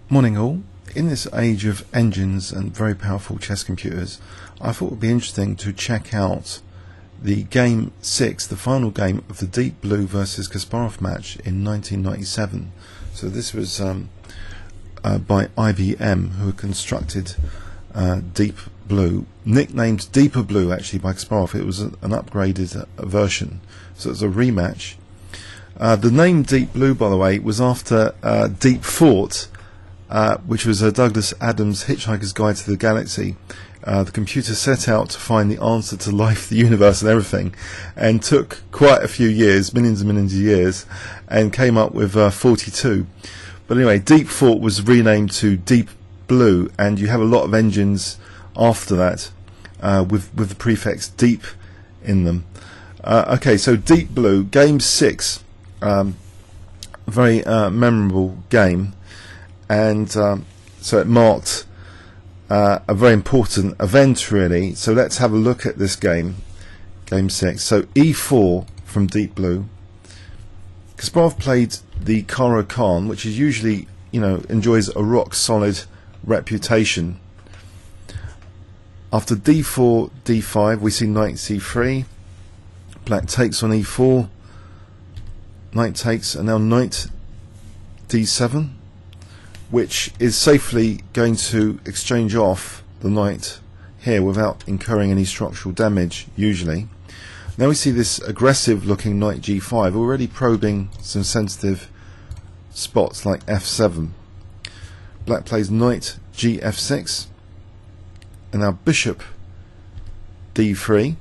Morning all. In this age of engines and very powerful chess computers, I thought it would be interesting to check out the game 6, the final game of the Deep Blue versus Kasparov match in 1997. So this was by IBM, who had constructed Deep Blue, nicknamed Deeper Blue actually by Kasparov. It was an upgraded version, so it was a rematch. The name Deep Blue, by the way, was after Deep Thought, which was Douglas Adams' Hitchhiker's Guide to the Galaxy. The computer set out to find the answer to life, the universe and everything, and took quite a few years, millions and millions of years, and came up with 42. But anyway, Deep Thought was renamed to Deep Blue, and you have a lot of engines after that with the prefix deep in them. Okay, so Deep Blue, game 6, very memorable game. And so it marked a very important event, really. So let's have a look at this game, game 6. So e4 from Deep Blue. Kasparov played the Caro-Kann, which is usually, enjoys a rock solid reputation. After d4, d5, we see knight c3. Black takes on e4. Knight takes, and now knight d7. Which is safely going to exchange off the knight here without incurring any structural damage, usually. Now we see this aggressive looking knight g5, already probing some sensitive spots like f7. Black plays knight gf6, and now bishop d3.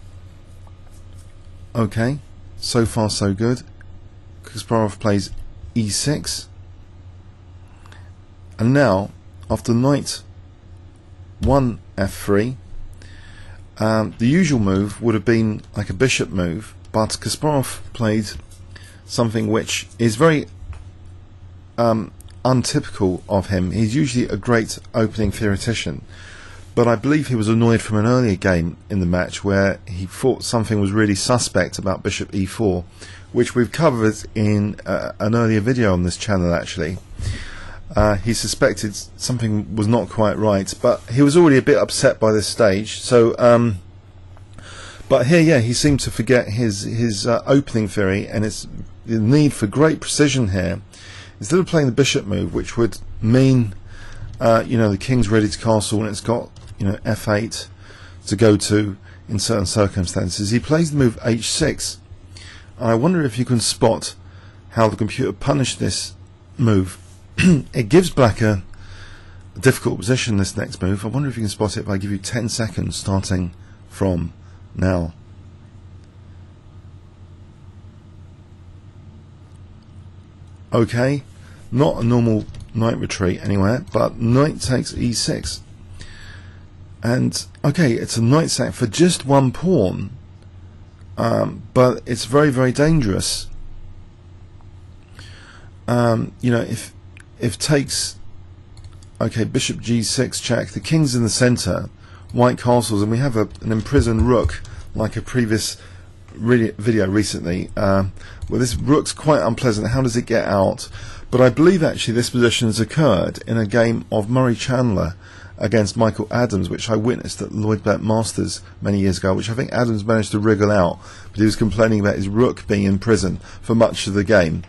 Okay, so far so good. Kasparov plays e6. And now, after knight 1 f3, the usual move would have been like a bishop move, but Kasparov played something which is very untypical of him. He's usually a great opening theoretician, but I believe he was annoyed from an earlier game in the match where he thought something was really suspect about bishop e4, which we've covered in an earlier video on this channel actually. He suspected something was not quite right, but he was already a bit upset by this stage. So, but here, yeah, he seemed to forget his opening theory, and it's the need for great precision here. Instead of playing the bishop move, which would mean, the king's ready to castle and it's got, f8 to go to in certain circumstances, he plays the move h6. I wonder if you can spot how the computer punished this move. It gives black a difficult position, this next move. I wonder if you can spot it if I give you 10 seconds starting from now. Okay, not a normal knight retreat anywhere, but knight takes e6. And, okay, it's a knight sack for just one pawn, but it's very, very dangerous. If takes, okay, bishop g6 check, the king's in the center, white castles, and we have an imprisoned rook, like a previous video recently. Well, this rook's quite unpleasant. How does it get out? But I believe actually this position has occurred in a game of Murray Chandler against Michael Adams, which I witnessed at Lloyd Bet Masters many years ago, which I think Adams managed to wriggle out, but he was complaining about his rook being in prison for much of the game.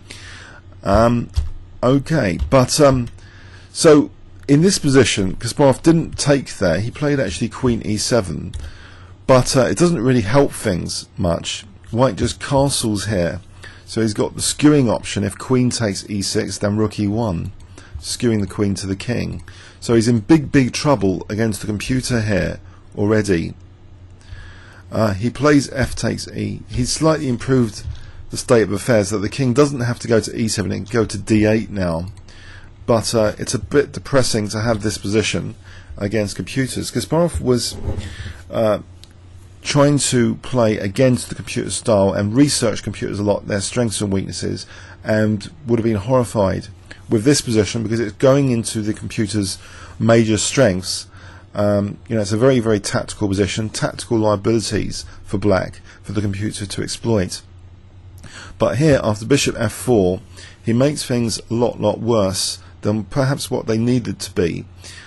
Okay, but so in this position, Kasparov didn't take there. He played actually queen e7, but it doesn't really help things much. White just castles here, so he's got the skewing option. If queen takes e6, then rook e1, skewing the queen to the king. So he's in big trouble against the computer here already. He plays f takes e. He's slightly improved the state of affairs that the king doesn't have to go to e7, it can go to d8 now, but it's a bit depressing to have this position against computers. Kasparov was trying to play against the computer style and research computers a lot, their strengths and weaknesses, and would have been horrified with this position because it's going into the computer's major strengths. It's a very, very tactical position, tactical liabilities for black, for the computer to exploit. But here, after bishop f4, he makes things a lot worse than perhaps what they needed to be.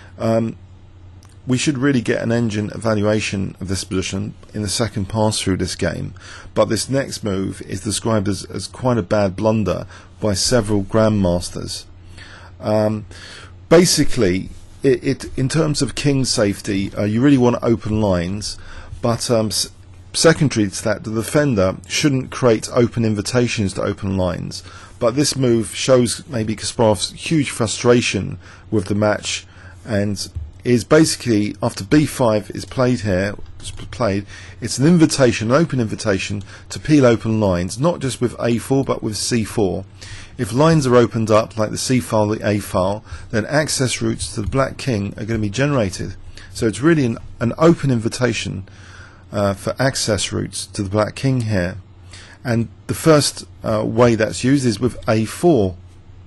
We should really get an engine evaluation of this position in the second pass through this game, but this next move is described as quite a bad blunder by several grandmasters. Basically, in terms of king safety, you really want to open lines, but secondary to that, the defender shouldn't create open invitations to open lines. But this move shows maybe Kasparov's huge frustration with the match, and is basically, after b5 is played here, it's an invitation, an open invitation to peel open lines, not just with a4 but with c4. If lines are opened up, like the c file, the a file, then access routes to the black king are going to be generated. So it's really an open invitation for access routes to the black king here. And the first way that's used is with a4,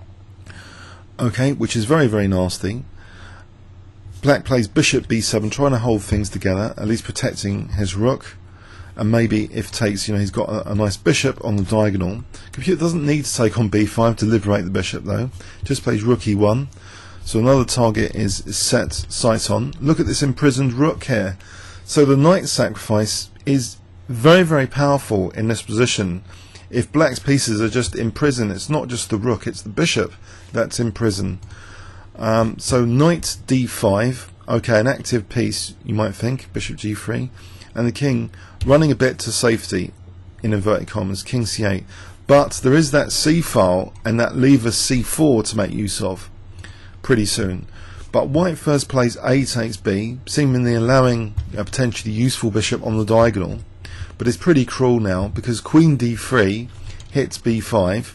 okay, which is very, very nasty. Black plays bishop b7, trying to hold things together, at least protecting his rook, and maybe if takes, he's got a nice bishop on the diagonal. Computer doesn't need to take on b5 to liberate the bishop though, just plays rook e1, so another target is set sight on. Look at this imprisoned rook here. So the knight sacrifice is very, very powerful in this position. If black's pieces are just imprisoned, it's not just the rook, it's the bishop that's imprisoned. So knight d5, okay, an active piece, you might think, bishop g3, and the king running a bit to safety, in inverted commas, king c8. But there is that c file and that lever c4 to make use of pretty soon. But white first plays a takes b, seemingly allowing a potentially useful bishop on the diagonal. But it's pretty cruel now, because queen d3 hits b5.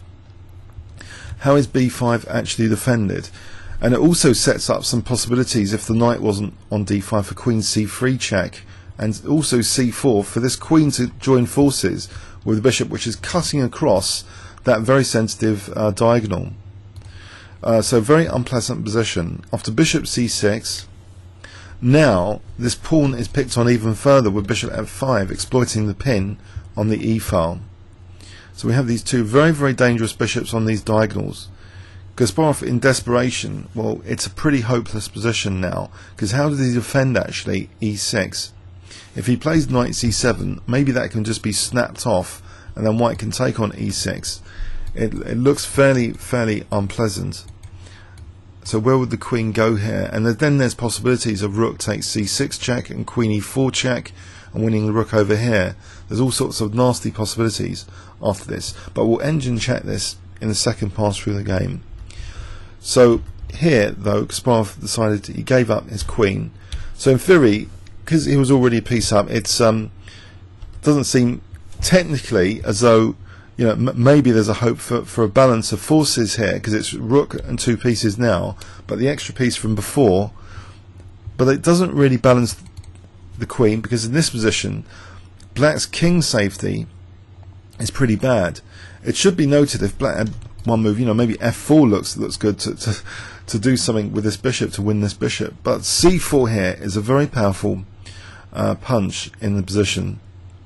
How is b5 actually defended? And it also sets up some possibilities if the knight wasn't on d5 for queen c3 check, and also c4 for this queen to join forces with the bishop, which is cutting across that very sensitive diagonal. So very unpleasant position. After bishop c6, now this pawn is picked on even further with bishop f5, exploiting the pin on the e file. So we have these two very, very dangerous bishops on these diagonals. Kasparov in desperation, well, it's a pretty hopeless position now, because how does he defend actually e6? If he plays knight c7, maybe that can just be snapped off, and then white can take on e6. It looks fairly unpleasant. So where would the queen go here? And then there's possibilities of rook takes c6 check and queen e4 check, and winning the rook over here. There's all sorts of nasty possibilities after this, but we'll engine check this in the second pass through the game. So here, though, Kasparov decided he gave up his queen. So in theory, because he was already a piece up, it doesn't seem technically as though maybe there's a hope for a balance of forces here, because it's rook and two pieces now, but the extra piece from before. But it doesn't really balance the queen, because in this position, black's king safety is pretty bad. It should be noted if black had one move, maybe f4 looks good to do something with this bishop, to win this bishop. But c4 here is a very powerful punch in the position,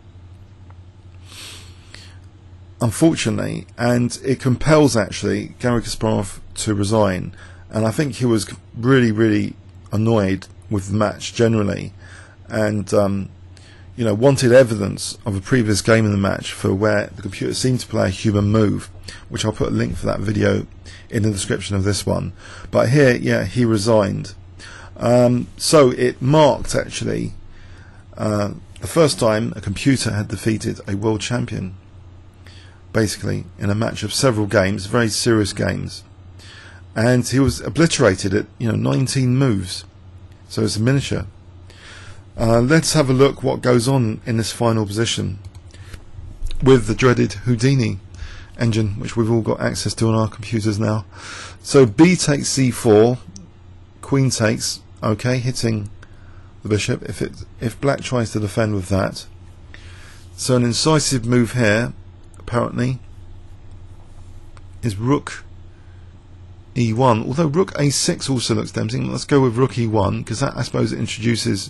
unfortunately, and it compels actually Garry Kasparov to resign. And I think he was really annoyed with the match generally, and wanted evidence of a previous game in the match for where the computer seemed to play a human move, which I'll put a link for that video in the description of this one. But here, yeah, he resigned. So it marked actually the first time a computer had defeated a world champion, basically in a match of several games, very serious games, and he was obliterated at 19 moves. So it's a miniature. Let's have a look what goes on in this final position with the dreaded Houdini engine, which we've all got access to on our computers now. So b takes c4, queen takes, okay, hitting the bishop if black tries to defend with that. So an incisive move here apparently is rook e1, although rook a6 also looks tempting. Let's go with rook e1, because that, I suppose, it introduces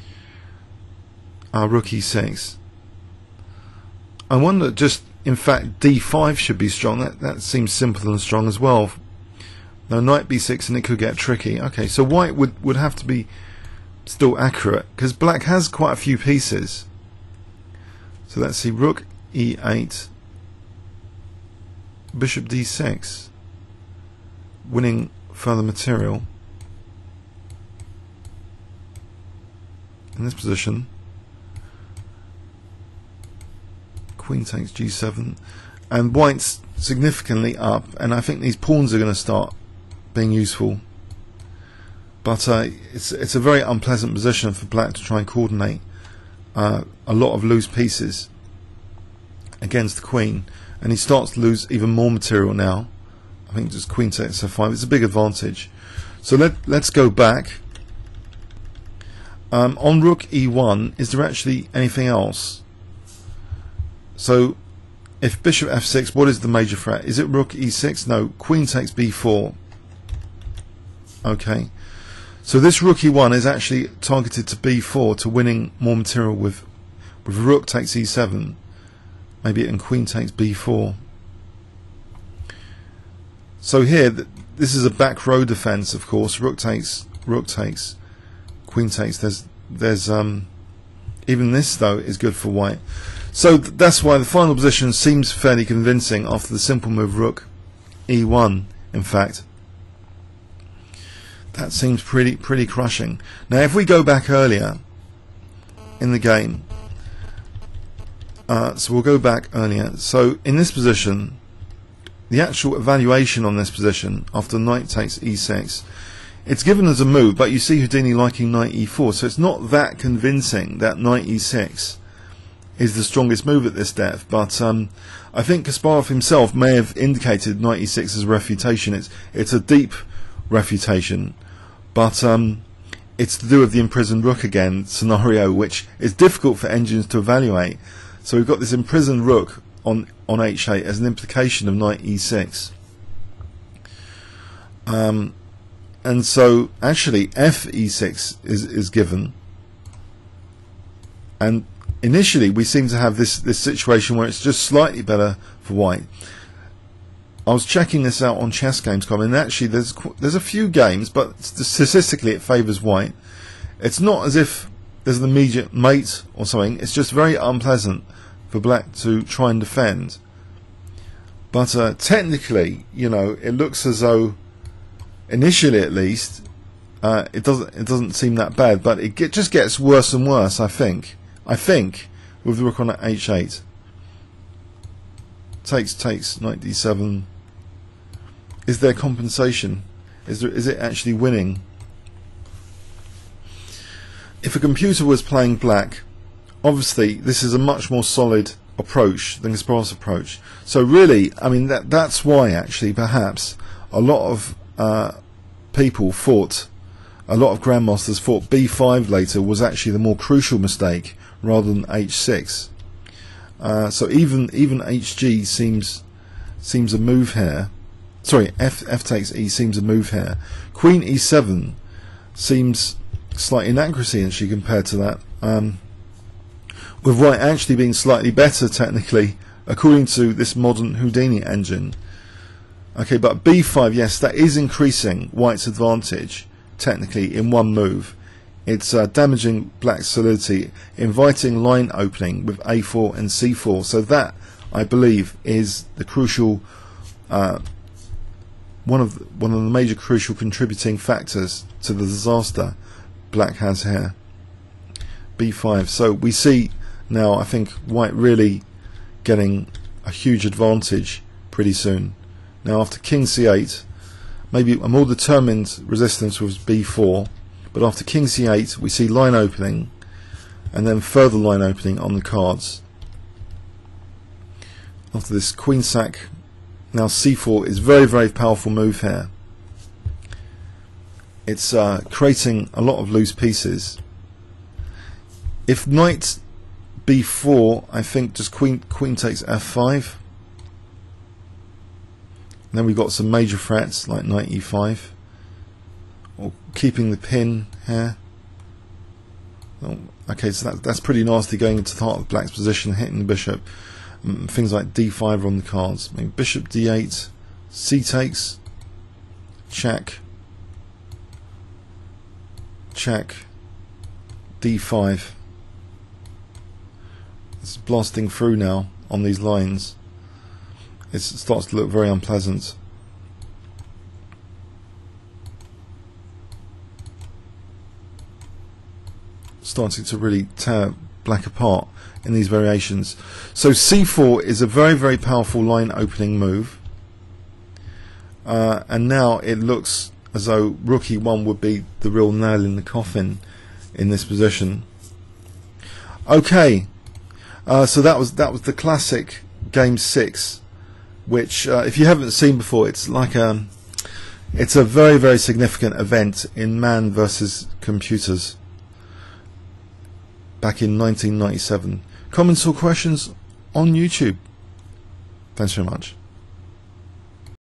our rook e6. I wonder, just in fact, d5 should be strong. That seems simple and strong as well. No, knight b6 and it could get tricky. Okay, so white would have to be still accurate because black has quite a few pieces. So let's see, rook e8, bishop d6, winning further material in this position. Queen takes g7, and white's significantly up, and I think these pawns are going to start being useful. But it's a very unpleasant position for black to try and coordinate a lot of loose pieces against the queen, and he starts to lose even more material now. I think just queen takes f5. It's a big advantage. So let's go back. On rook e1, is there actually anything else? So if bishop f6, what is the major threat? Is it rook e6? No, queen takes b4. Okay, so this rook e1 is actually targeted to b4, to winning more material with rook takes e7, maybe, and queen takes b4. So here, this is a back row defense, of course. Rook takes, queen takes. There's even this though is good for white. So that's why the final position seems fairly convincing after the simple move rook e1. In fact, that seems pretty crushing. Now, if we go back earlier in the game, so we'll go back earlier. So in this position, the actual evaluation on this position after knight takes e6, it's given as a move, but you see Houdini liking knight e4, so it's not that convincing that knight e6 is the strongest move at this depth. But I think Kasparov himself may have indicated knight e6 as a refutation. It's a deep refutation, but it's to do with the imprisoned rook again scenario, which is difficult for engines to evaluate. So we've got this imprisoned rook on h8 as an implication of knight e6. And so actually f e6 is given, and initially we seem to have this situation where it's just slightly better for white. I was checking this out on chessgames.com, and actually there's a few games, but statistically it favours white. It's not as if there's an immediate mate or something. It's just very unpleasant for black to try and defend. But technically, you know, it looks as though, initially at least, it doesn't seem that bad, but it just gets worse and worse. I think with the rook on h8, takes knight d7. Is there compensation? Is it actually winning? If a computer was playing black, obviously this is a much more solid approach than Kasparov's approach. So really, I mean, that's why actually perhaps a lot of people thought, a lot of grandmasters thought b5 later was actually the more crucial mistake rather than h6. So even hg seems a move here. Sorry, f takes e seems a move here. Queen e7 seems slight inaccuracy actually compared to that. With white actually being slightly better technically according to this modern Houdini engine. Okay, but b5, yes, that is increasing white's advantage technically in one move. It's damaging black's solidity, inviting line opening with a4 and c4. So that, I believe, is the crucial one of the major crucial contributing factors to the disaster black has here. b5. So we see now, I think, white really getting a huge advantage pretty soon. Now after king c8, maybe a more determined resistance was b4, but after king c8 we see line opening, and then further line opening on the cards. After this queen sack, now c4 is very, very powerful move here. It's creating a lot of loose pieces. If knight b4, I think just queen takes f5. And then we've got some major threats like knight e5, or keeping the pin here. Oh, okay, so that's pretty nasty, going into the heart of black's position, hitting the bishop. Things like d5 are on the cards. Maybe bishop d8, c takes, check, check, d5. It's blasting through now on these lines. It starts to look very unpleasant. Starting to really tear black apart in these variations. So c4 is a very, very powerful line opening move, and now it looks as though rook e1 would be the real nail in the coffin in this position. Okay, so that was the classic game 6, which if you haven't seen before, it's like it's a very, very significant event in man versus computers back in 1997. Comments or questions on YouTube? Thanks very much.